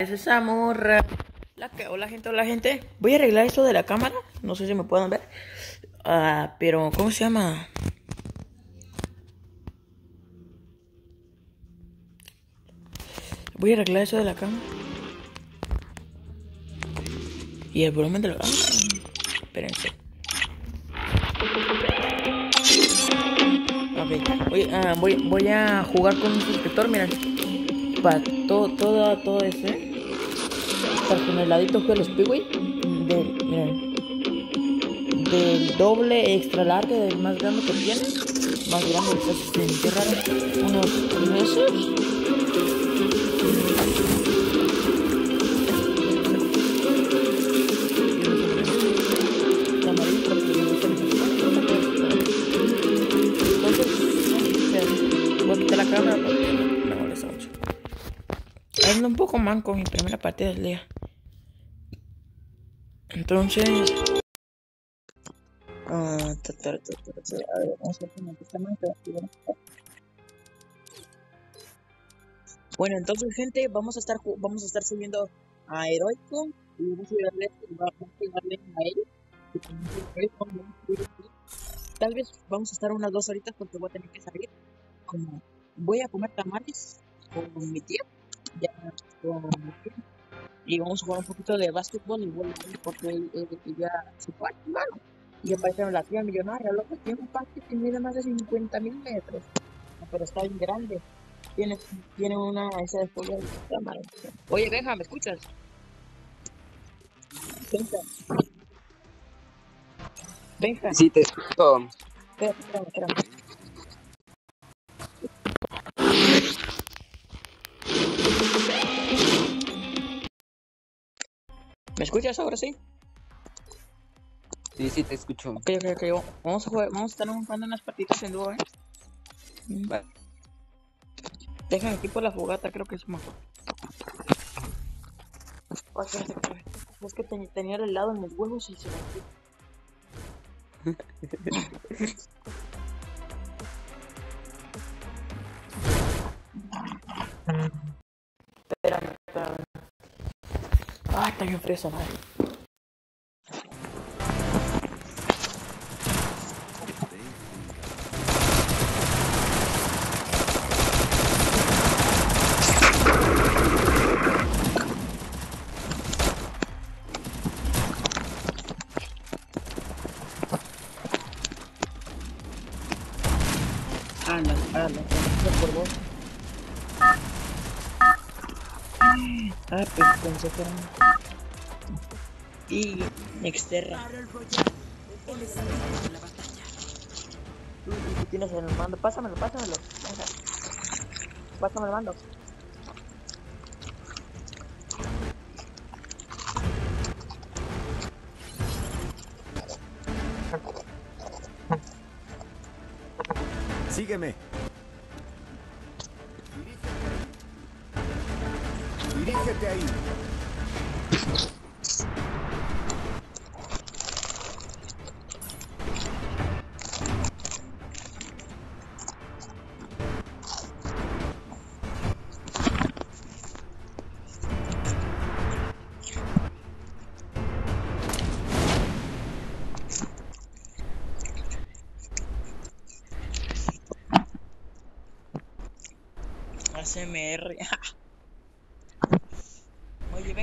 Es esa morra. Hola gente. Voy a arreglar esto de la cámara. No sé si me pueden ver. Pero, ¿cómo se llama? Voy a arreglar eso de la cámara. Y el volumen de la cámara. Espérense. Ok. Voy a jugar con un suscriptor. Miren. Para todo ese. Para con el ladito que los Piway. Miren. Del doble extra largo, del más grande que tiene. Más grande, qué raro. Unos meses. Voy a quitar la cámara porque me molesta mucho. Ando un poco manco en mi primera partida del día. Entonces... a ver, vamos a ver cómo está manco. Bueno, entonces gente, vamos a estar subiendo a Heroico y vamos a ayudarle a él. Tal vez vamos a estar unas 2 horitas porque voy a tener que salir. Como voy a comer tamales con mi tía, ya con mi tía, y vamos a jugar un poquito de básquetbol y voleibol porque ya se fue, hermano. Y aparece la tía millonaria, loco, tiene un parque que mide más de 50.000 metros, pero está bien grande. Tiene una esa de pollo de cámara. Oye, Benja, ¿me escuchas? Benja. Sí, te escucho. Espérame. ¿Me escuchas ahora sí? Sí, te escucho. Ok. Vamos a estar jugando unas partidas en dúo, Vale. Dejan aquí por la fogata, creo que es mejor. Es que tenía el helado en mis huevos y se me fue. Espérame. Ay, está bien fresa, madre. Por vos. Pues pensé que era y Exterra. Tú tienes el mando, pásamelo. Venga. Pásame el mando. Sígueme. Dirígete ahí. ASMR. Oye,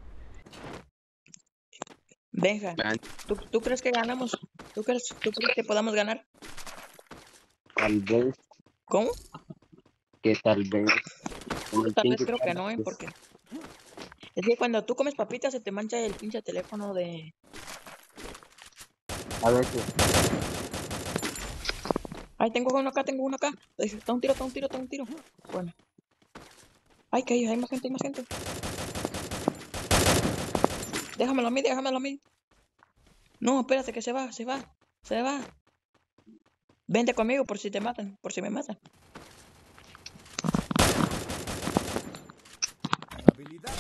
Benja, ¿tú crees que ganamos? ¿Tú crees que podamos ganar? Tal vez, ¿Cómo? tal vez. Tal vez creo que no, porque es que cuando tú comes papitas se te mancha el pinche teléfono de... A veces. Ay, tengo uno acá. Está un tiro. Bueno. Ay, que hay más gente. Déjamelo a mí. No, espérate que se va. Vente conmigo por si me matan. Habilidad.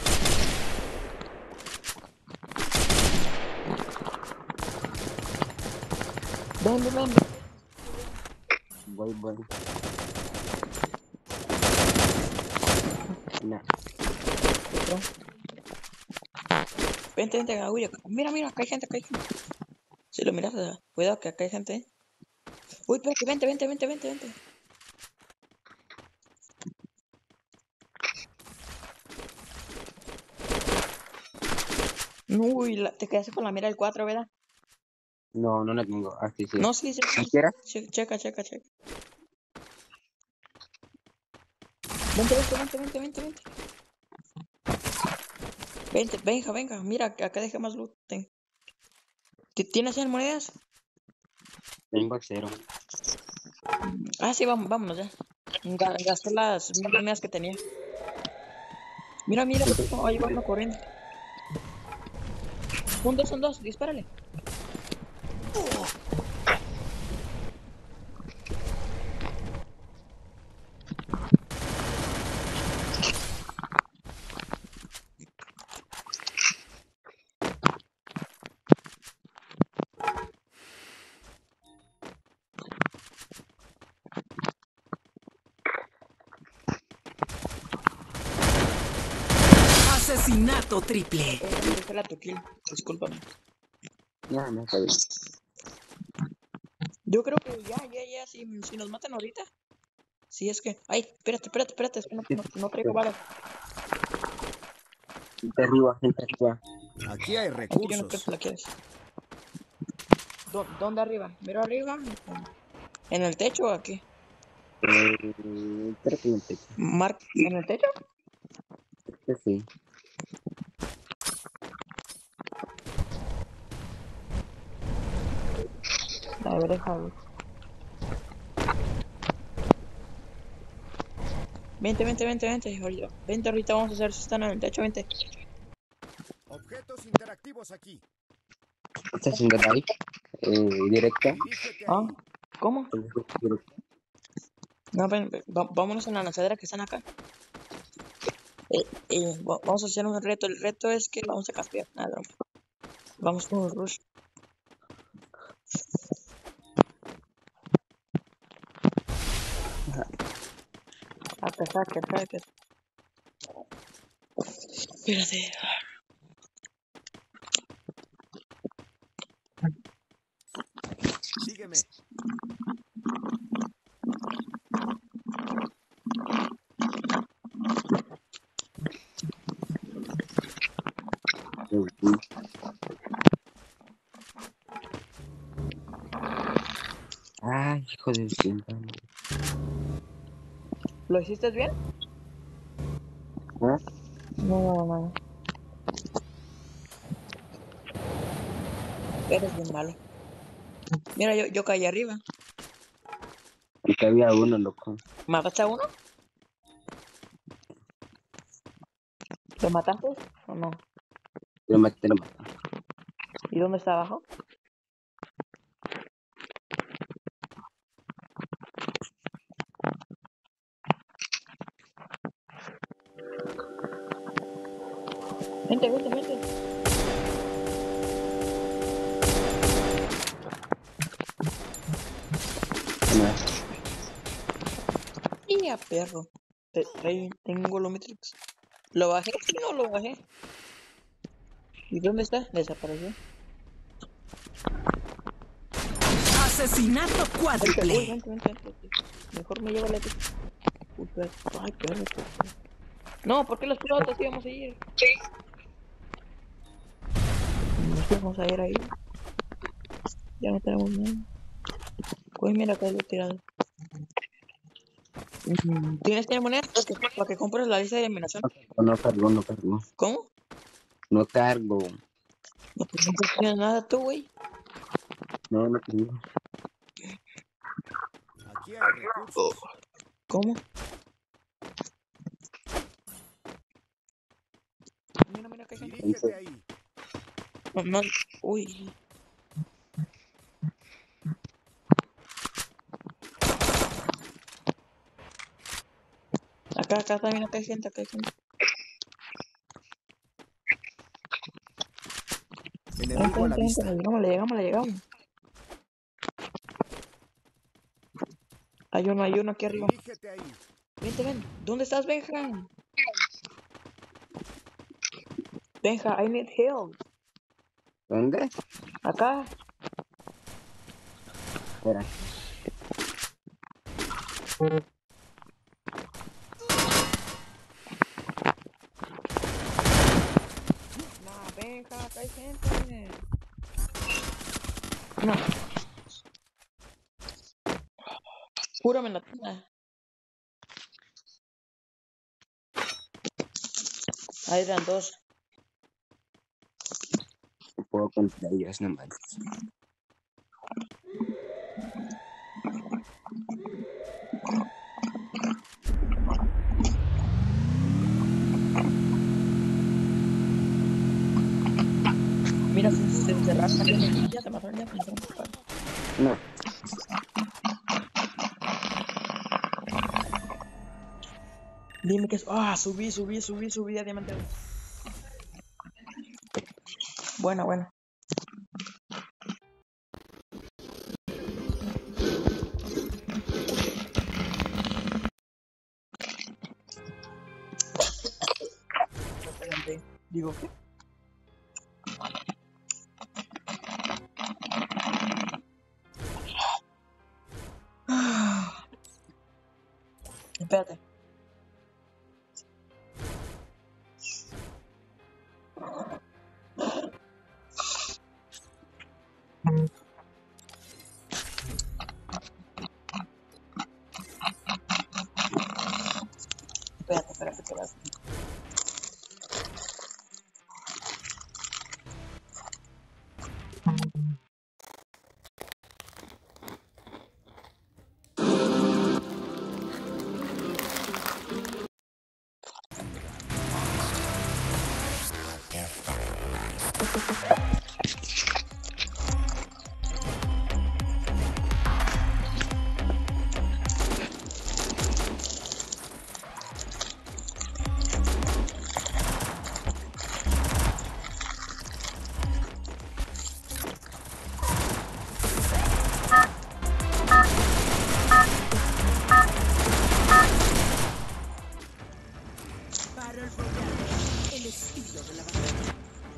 Ven. Voy. No. Vente, vente, Augurio. Mira, mira, acá hay gente, acá hay gente. Si lo miras, cuidado que acá hay gente. Uy, espérate, vente, vente, vente, vente, vente. Uy, te quedaste con la mira del 4, ¿verdad? No, no la tengo. Ah, sí, sí. No, sí, sí, sí. ¿Quisiera? Checa, checa, checa. Vente, vente, vente, vente, vente, vente. Vente, venga, venga. Mira, acá dejé más loot. ¿Tienes 100 monedas? Tengo 0. Ah, sí, vamos, vámonos ya. Gasté las 1000 monedas que tenía. Mira, mira, ahí va uno corriendo. Son dos, dispárale. Asesinato triple. Déjala tu kill. Discúlpame. Ya, no está bien. Yo creo que ya, si nos matan ahorita. Si es que. Ay, espérate, es que no traigo balas. Gente arriba, gente arriba. Aquí hay Aquí yo no creo recursos. que la quieres. ¿Dónde arriba? Miro arriba. ¿En el techo o aquí? Creo que no te ¿En el techo? que sí. A ver, déjalo. Vente. Vente, ahorita vamos a hacer si están en el techo, vente. Objetos interactivos aquí. Esta chingada ahí. Directa. Dirígete Ah, ahí. ¿cómo? No, vámonos a la lanzadera que están acá. Vamos a hacer un reto. El reto es que vamos a castear. Nada, vamos con un rush. Saque. Espérate. Sígueme. Ay, hijo de cinta. ¿Lo hiciste bien? ¿Ah? No. Eres bien malo. Mira, yo caí arriba. Porque había uno, loco. ¿Mataste a uno? ¿Lo mataste o no? Lo maté, lo maté. ¿Y dónde está abajo? Vente. Nada. Y a perro. Tengo lo Matrix. ¿Lo bajé? Sí, no lo bajé. ¿Y dónde está? Desapareció. Asesinato cuádruple. Vente. Mejor me llevo la Epic. Ay, perro. No, ¿por qué los pilotos íbamos a ir? Nos íbamos a ir ahí. Ya no tenemos nada. Pues mira, acá lo he tirado. ¿Tienes que monedas para que compres la lista de eliminación? No cargo. ¿Cómo? No cargo. No, pues no tienes nada tú, güey. No tengo. Aquí hay recursos. ¿Cómo? Mira, que hay gente. Dirígete ahí. No. Uy. Acá también, acá hay gente. Enemigo a la vista. Le llegamos. Hay uno aquí arriba. Dirígete ahí. Ven. ¿Dónde estás, Benja? Benja, I need help. ¿Dónde? Acá. Espera. No, venga, acá hay gente. No, júrame en la tienda. Ahí eran dos. No puedo contra ellos, no manches. Mira, se encerraron. Ya te mataron, ya te mataron. No. Dime que es. Ah, subí a diamante. Buena, buena. Exactamente. Digo, ¿qué? Ah, espérate. Espérate, que vas. Battle Royale. El estilo de la batalla.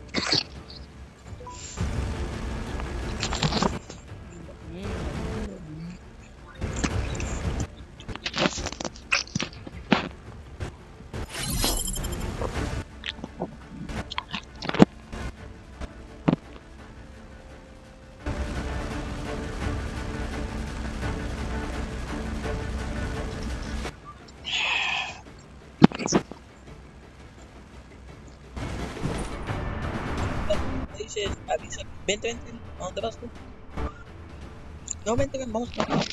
Dices, avisa. Vente. ¿A dónde vas tú? No, vente, vamos.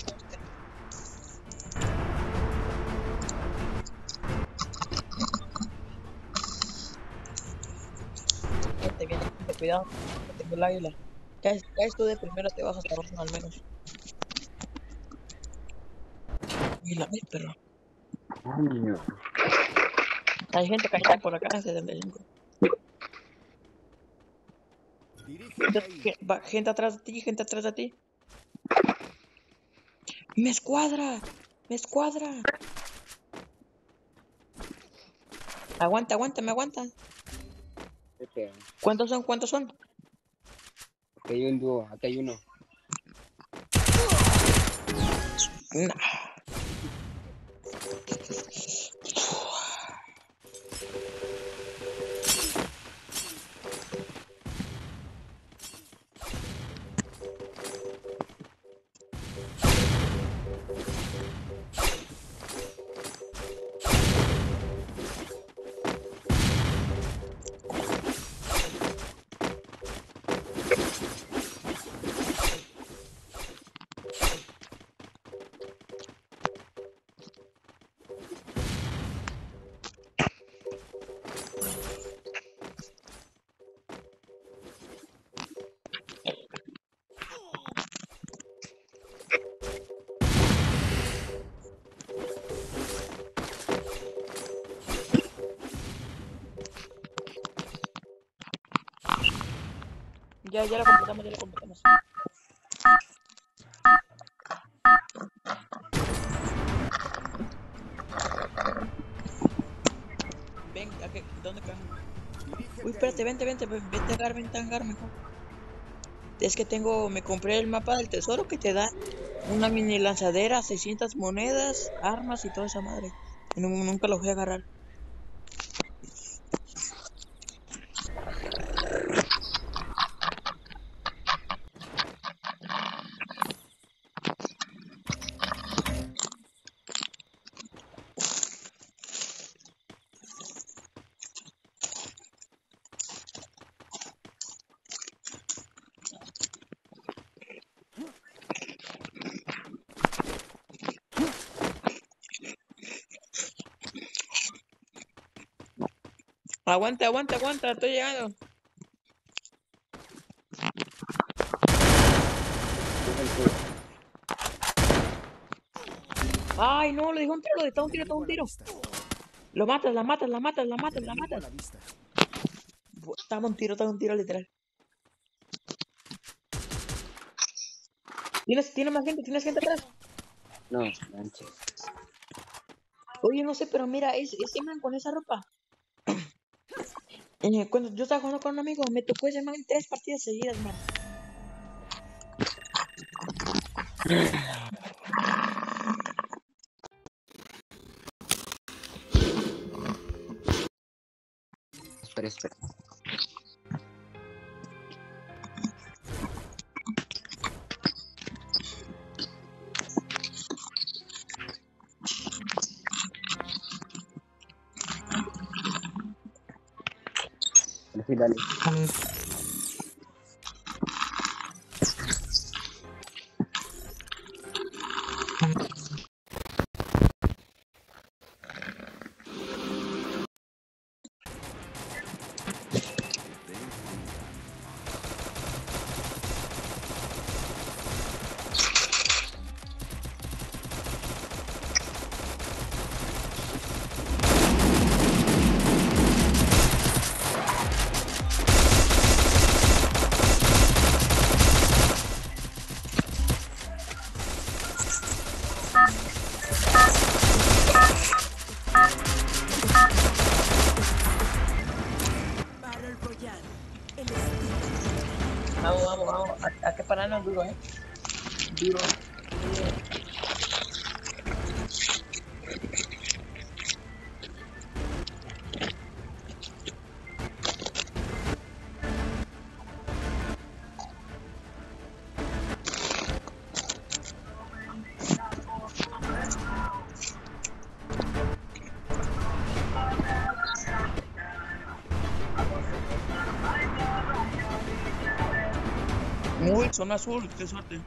Vente, viene, cuidado. Tengo el águila. Caes tú de primero, te vas hasta abajo al menos. Águila, ay, perro. Coño. Hay gente cayendo por acá en 75. Dirígete ahí. Gente atrás de ti. ¡Me escuadra! ¡Me escuadra! Aguanta, me aguanta. Espera. ¿Cuántos son? ¿Cuántos son? Aquí hay un dúo, aquí hay uno. Nah. Ya la completamos. Ven, ¿dónde caen? Uy, Dirígete espérate, ahí. vente a hangar mejor. Es que me compré el mapa del tesoro que te da una mini lanzadera, 600 monedas, armas y toda esa madre. Y nunca lo voy a agarrar. Aguanta, aguanta, aguanta, estoy llegando. Ay, no, le dijo un tiro, le está un tiro, está un tiro. Lo matas, la matas, la matas, la matas, la matas. Estaba un tiro literal. ¿Tienes más gente? ¿Tienes gente atrás? No, manches. Oye, no sé, pero mira, ese man con esa ropa. Cuando yo estaba jugando con un amigo, me tocó ese man en 3 partidas seguidas, man. Espera. Sí, dale. Battle Royale. El estilo. Vamos. Hay que pararnos duro, Duro. Uy, zona azul, qué suerte.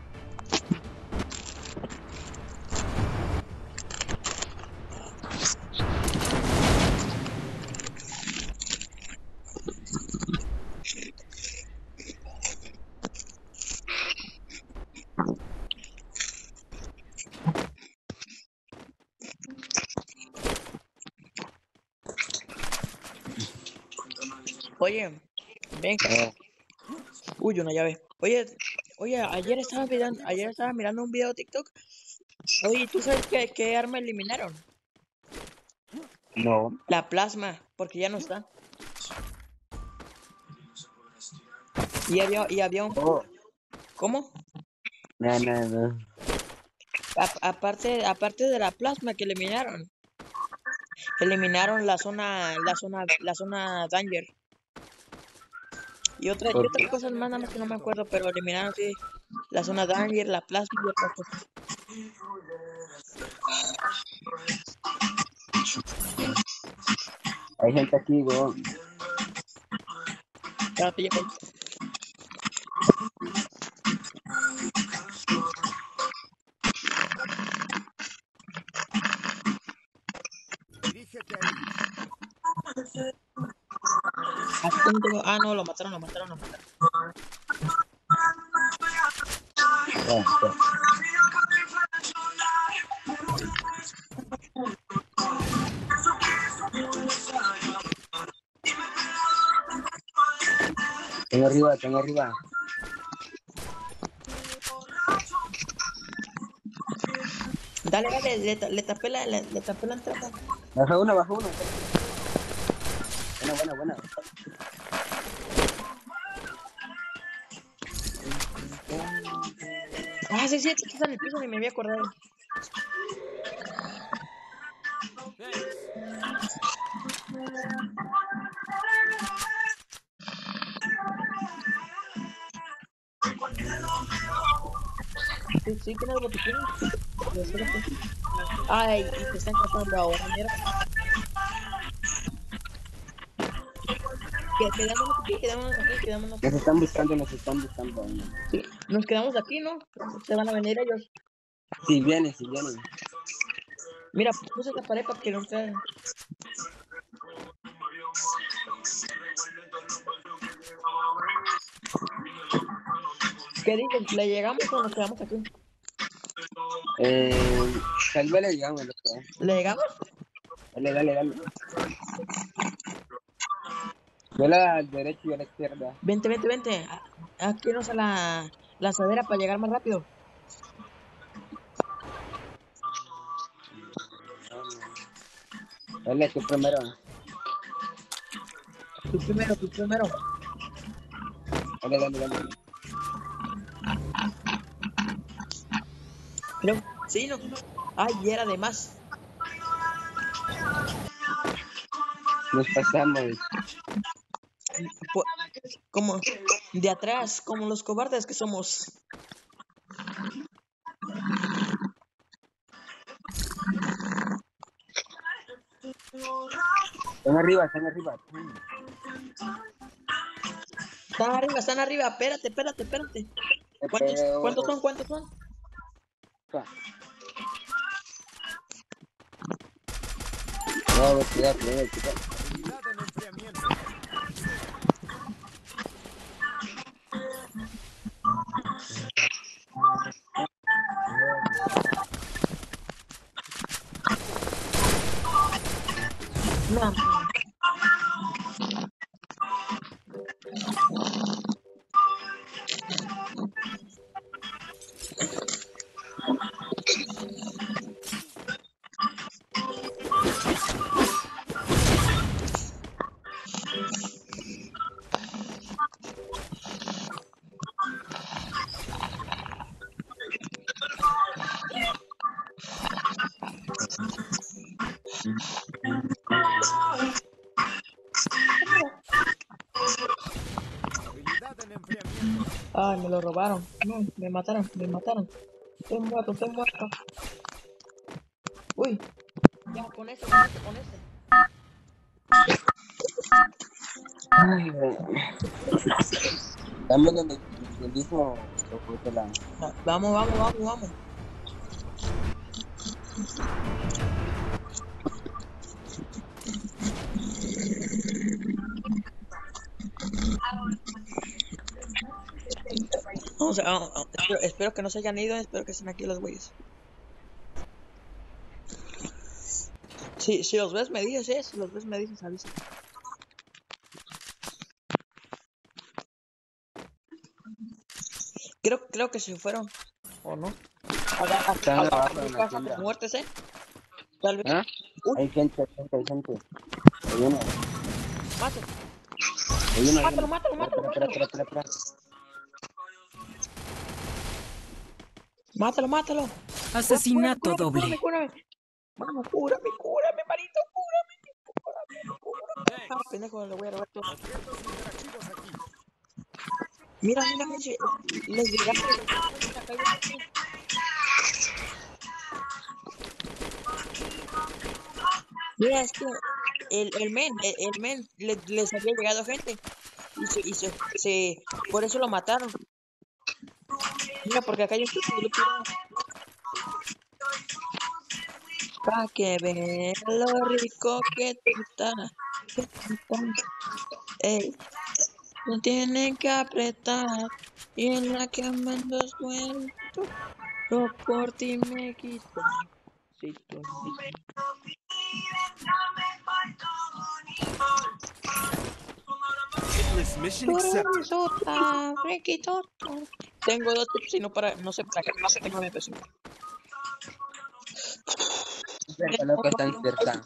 Oye, ven. Uy, una llave. Oye, ayer estaba mirando un video de TikTok. Oye, ¿tú sabes qué arma eliminaron? No. La plasma, porque ya no está. Y había un... Oh, ¿Cómo? no. Aparte de la plasma que eliminaron la zona Danger. Y otras cosas más, nada más que no me acuerdo, pero eliminaron sí la zona Danger, la plasma y otras cosas. Hay gente aquí, weón. Espérate, ya voy. Dirígete ahí. Aquí también tengo... Ah, no, lo mataron. Espera. Tengo arriba. Dale, le tapé la entrada. Baja uno. Buena. Ah, sí, sí, está en el piso, ni me había acordado. Thanks. Sí, sí, tienes botiquines. Ay, y te están cazando ahora, mira. Quedémonos aquí, quedémonos aquí, quedémonos aquí. Nos están buscando. Sí, nos quedamos aquí, ¿no? Se van a venir ellos. Si vienen, si vienen. Mira, puse esta pared para que no se... ¿Qué dices? ¿Le llegamos o nos quedamos aquí? Tal vez le llegamos, loco. ¿Le llegamos? Dale, dale, dale. Yo la derecha y yo la izquierda. Vente, vente, vente. Aquí nos a la lanzadera para llegar más rápido. Dale, tú primero. Tú primero, tú primero. Dale, dale, dale. Creo, sí, no. Ay, y era de más. Nos pasamos. Po- Como de atrás, como los cobardes que somos. Están arriba, están arriba. Están arriba. Espérate, espérate, espérate. ¿Cuántos son? ¿Cuántos son? No, cuidado, cuidado, cuidado. Habilidad en enfriamiento. No. Habilidad en enfriamiento. Ay, me lo robaron. No, me mataron, me mataron. Estoy muerto, estoy muerto. Uy, ya, con ese, con ese, con ese. Ay, güey. Estamos en el mismo la. Vamos, vamos, vamos, vamos. Vamos a, espero que no se hayan ido, espero que estén aquí los güeyes. Si los ves, me dices, si los ves, me dices, avisa. Creo que se fueron, ¿o no? Están abajo en la Pasa tienda. con muertes, Tal vez. ¿Ah? Uy, Hay gente, hay gente. Hay uno, mátalo, hay uno. mátalo, mátalo, mátalo, Espera. mátalo, mátalo. Asesinato doble. Cúrame. Vamos, cúrame, marito, cúrame. Ah, pendejo, le voy a robar todo. Objetos interactivos aquí. Mira, les llegaste. Mira, es que el men les había llegado gente por eso lo mataron. Mira, porque acá hay un tipo que lo tiraron. Pa' que vean lo rico que tú estás. Ey, no tienen que apretar. Y en la cama los muertos. Yo por ti me quito. Si tú Hitless mission accepted. Sota, friquitoto. Tengo dos tips y no sé para qué, tengo mi presión. Cerca, loco, están cerca.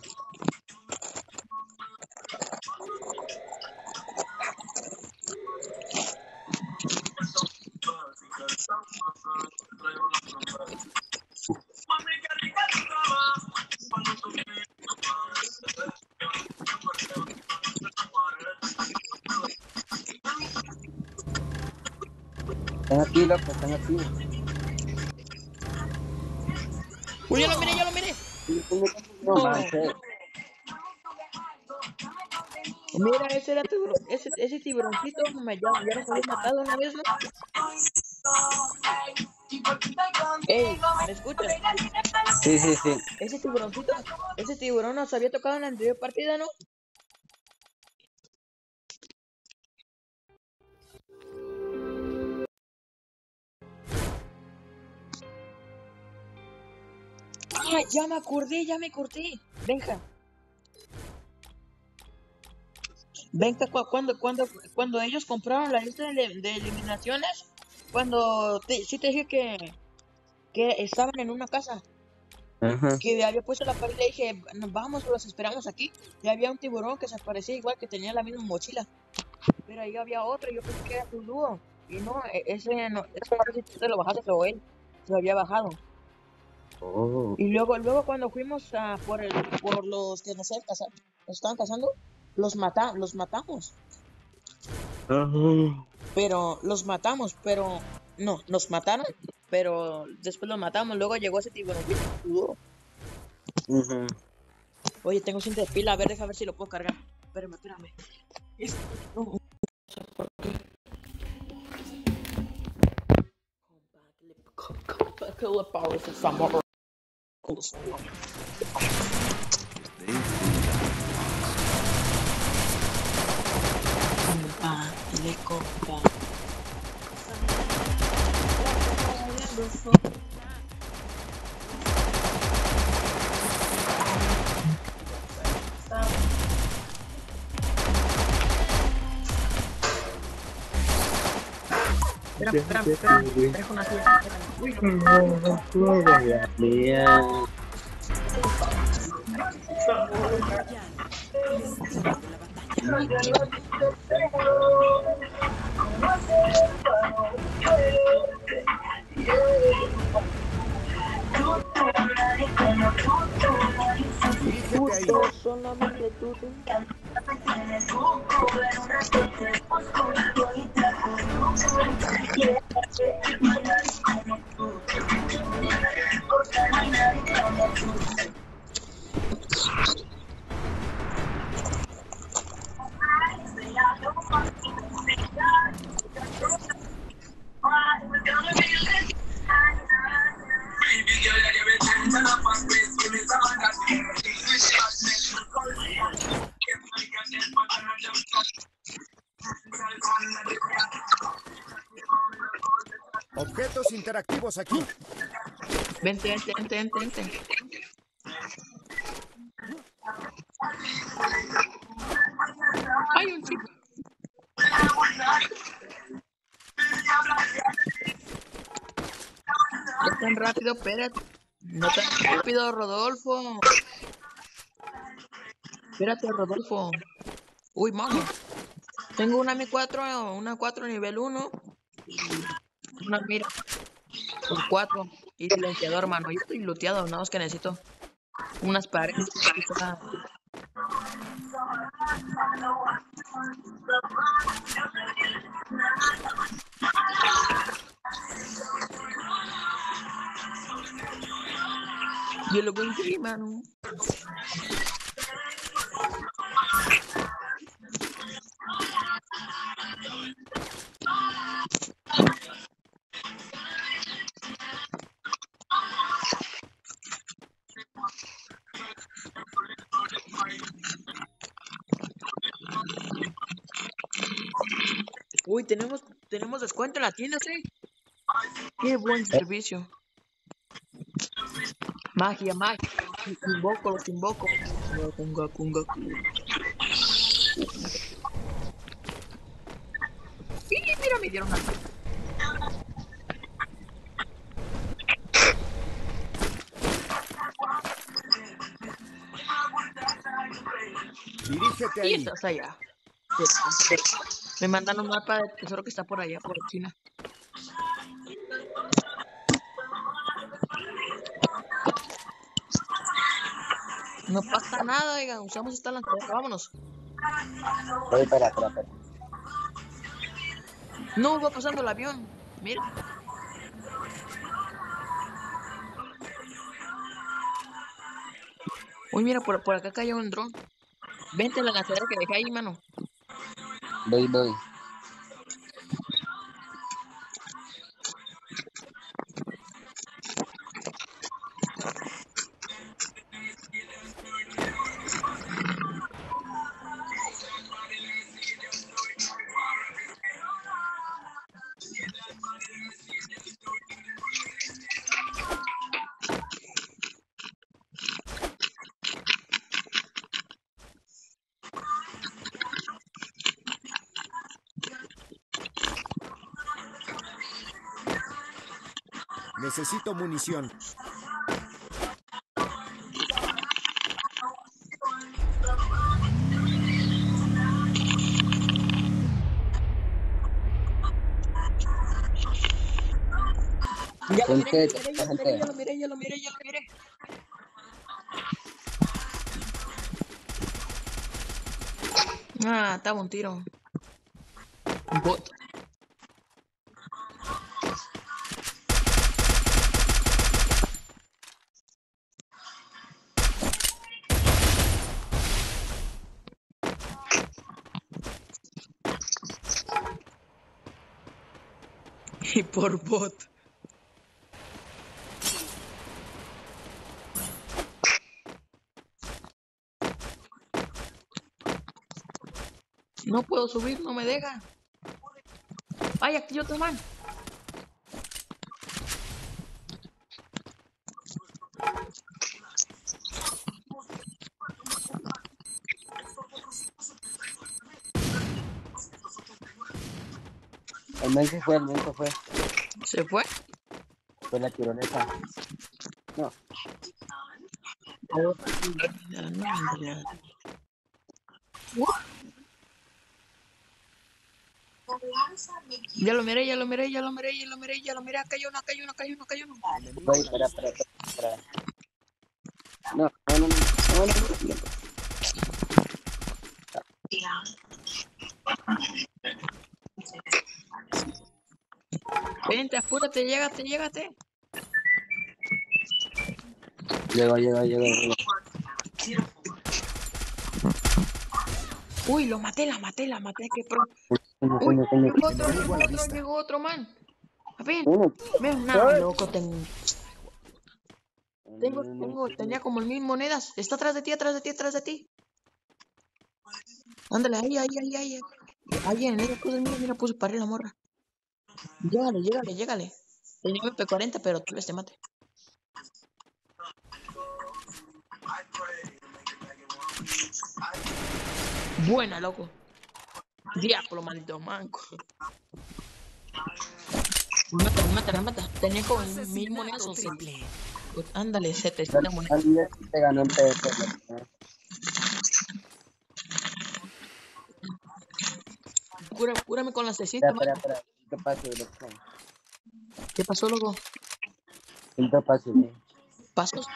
Están aquí, loco, están aquí. Uy, ya lo miré, ya lo miré. No No. manches. Mira, ese era ese tiburoncito ya no me había matado una vez, ¿no? Ey, ¿me escuchas? Sí, sí, sí. Ese tiburón nos había tocado en la anterior partida, ¿no? Ah, ya me acordé. Venga, cuando ellos compraron la lista de eliminaciones, sí te dije que estaban en una casa, Ajá. que había puesto la pared y le dije, "Nos vamos, los esperamos aquí". Y había un tiburón que se parecía igual, que tenía la misma mochila, pero ahí había otro, yo pensé que era tu dúo, y no, ese no sé si tú te lo bajaste o él se lo había bajado. Oh. Y luego cuando fuimos por los que nos estaban cazando, los matamos. Ajá. Pero los matamos, pero no, nos mataron, pero después los matamos. Luego llegó ese tiburón. Ujú. Oye, tengo cinta de pila, a ver, deja ver si lo puedo cargar. Espérame. No. Espérame. Trajo una silla. El estilo de la batalla. Dirígete ahí. Solamente tú. Objetos interactivos aquí. Vente. Hay un chico. No tan rápido, espérate. No tan rápido, Rodolfo. Espérate, Rodolfo. Uy, mano. Tengo una M4, una 4 nivel 1. Una mira por 4. Y silenciador, mano. Yo estoy looteado, nada más que necesito unas paredes. Yo lo voy a seguir, mano. Uy, tenemos descuento en la tienda, ¿sí? Qué buen servicio. Magia. Los invoco. Kunga. Y mira, me dieron algo. Dirígete Y ahí. estás allá. Me mandan un mapa del tesoro que está por allá, por China. No pasa nada, oigan, usamos esta lanzadera, vámonos. Espera. No, va pasando el avión. mira. Uy, mira, por acá cayó un dron. Vente a la lanzadera que dejé ahí, mano. Voy, voy. Necesito munición. Ya lo miré, Gente, ya lo miré, ya lo gente. miré, ya lo miré, ya lo miré, ya lo miré. Ah, estaba un tiro. Bot. Y por bot. No puedo subir, no me deja. Ay, aquí otro man. El men se fue, el men se fue. ¿Se fue? Fue la tironeta. No. Ya lo miré, ya lo miré, ya lo miré, ya lo miré, ya lo miré. Acá hay uno, acá hay uno, acá hay uno, acá hay uno. Enemigo Voy, a la espera, vista. espera. No, no, no, no, no, no, no. Vente, apúrate, llégate, llégate. Llega. Uy, lo maté, la maté, qué pro. Uy, Coño. Enemigo a la vista. llegó otro man. A ver, Uno. no, loco, No. tenía como 1000 monedas. Está atrás de ti, atrás de ti, atrás de ti. Ándale, ahí. Ahí en ella puse, mira, puse para la morra. Llégale. Tenía MP40, pero tal vez te mate. Buena, loco. Diablo, maldito manco. Me mata. Tenía como 1000 monedas Asesinato o 100. triple. Ándale, 700 monedas. Alguien te ganó en PvP. Cúrame con las 600, man. Espera. ¿Qué pasa, loco? ¿Qué pasó, loco? ¿Qué pasa, güey? ¿Pasos?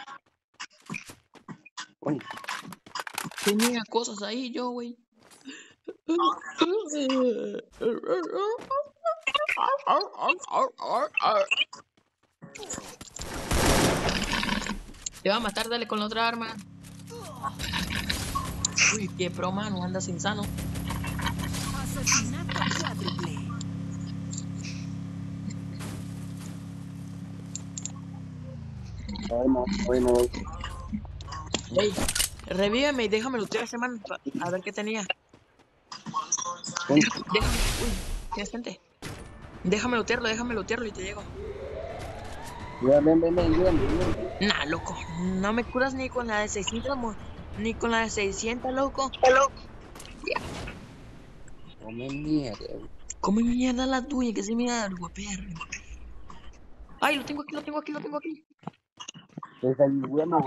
Uy, Tenía cosas ahí yo, güey. Te va a matar, dale con la otra arma. Uy, qué pro, mano, andas insano. Asesinato cuádruple. bueno. Ey, revíveme y déjame lootear a ese man a ver qué tenía. Uy, Uy, tienes gente. Déjame lootearlo y te llego. ven, ayúdame. Nah, loco, no me curas ni con la de 600, ni con la de 600, loco. Come mierda. Come mierda la tuya, que se mira el guaper. Ay, lo tengo aquí. Pues ahí, bueno.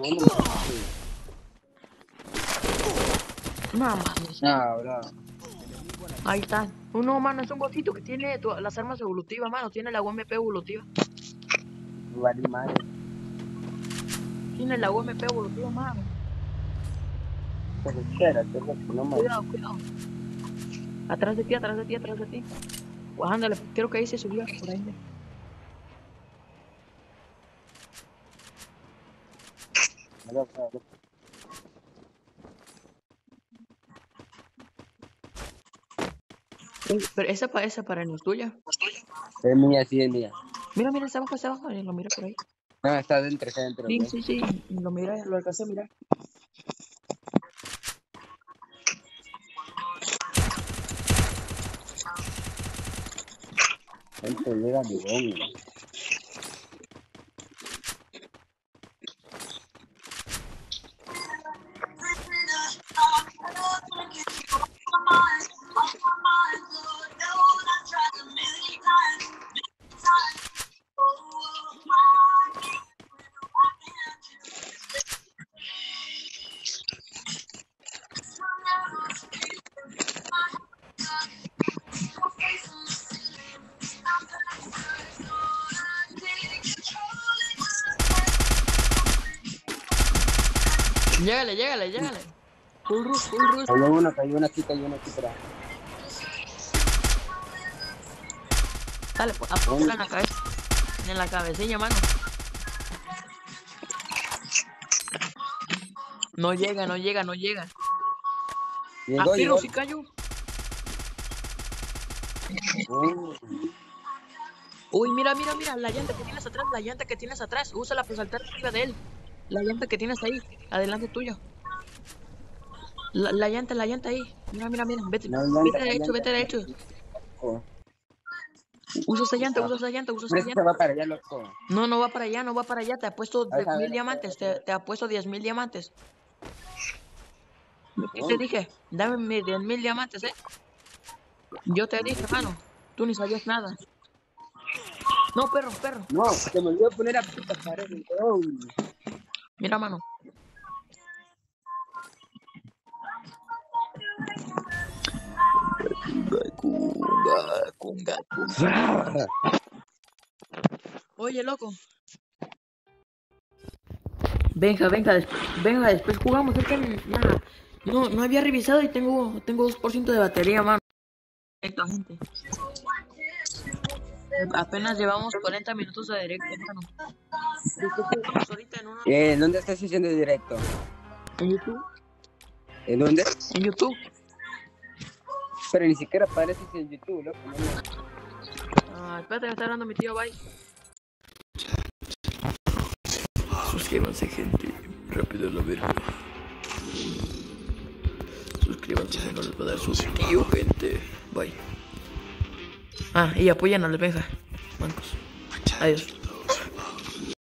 No mames. No, bro. Enemigo a la Ahí vista. está. No, mano, es un botito que tiene las armas evolutivas, mano. Tiene la UMP evolutiva. Vale, madre. Tiene la UMP evolutiva, mano. Pues espérate, loco, no me... Cuidado. Atrás de ti. Pues ándale, creo que ahí se subió por ahí. Aló, aló. Pero esa para no es tuya. Es mía, sí, es mía. Mira, está abajo, lo mira por ahí. No, está dentro, Sí, ¿ok? sí, lo mira, lo alcancé a mirar. Dentro llega ligón. Llégale. Full rush. Cayó uno aquí, pero... Dale, pues, apúntala en la cabeza. En la cabecilla, mano. No llega. Llegó, Pero llegó. sí cayó. Uy, mira, la llanta que tienes atrás, úsala para saltar arriba de él. La llanta que tienes ahí, adelante tuyo. La llanta ahí. Mira, vete derecho. Oh. Usa esa llanta. Se va para allá, loco. No va para allá, te ha puesto A ver, 10.000 diamantes, te ha puesto 10.000 diamantes. ¿Qué te dije? Dame mis 10.000 diamantes, Yo te dije, mano, tú ni sabías nada. No, perro. No, se me olvidó poner a puta pared. Mira, mano. Kunga. Oye, loco. Venga, después jugamos. Es que nada, no había revisado y tengo 2% de batería, mano. Perfecto, gente. Apenas llevamos 40 minutos de directo, mano. Ahorita en uno... ¿Dónde estás haciendo directo? ¿En YouTube? ¿En dónde? En YouTube. Pero ni siquiera apareces en YouTube, loco. Espérate, me está hablando mi tío, bye. Suscríbanse, gente. Rápido la verga. Suscríbanse, si no les va a dar su tío, gente. Bye. Y apoyan a la Benja. Mancos. Adiós.